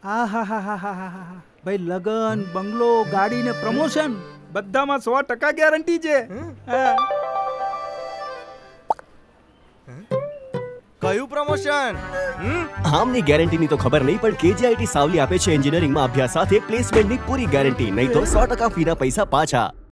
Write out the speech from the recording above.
આહાહાહાહાહા. ભાઈ લગન, બંગલો, ગાડી ને પ્રમોશન બધામાં 100% ગેરંટી છે. હા. કયું પ્રમોશન? આમની ગેરંટીની તો ખબર નહીં, પણ KJIT સાવલી આપે છે એન્જિનિયરિંગમાં અભ્યાસ સાથે પ્લેસમેન્ટની પૂરી ગેરંટી. નહીં તો 100% ફીના પૈસા પાછા.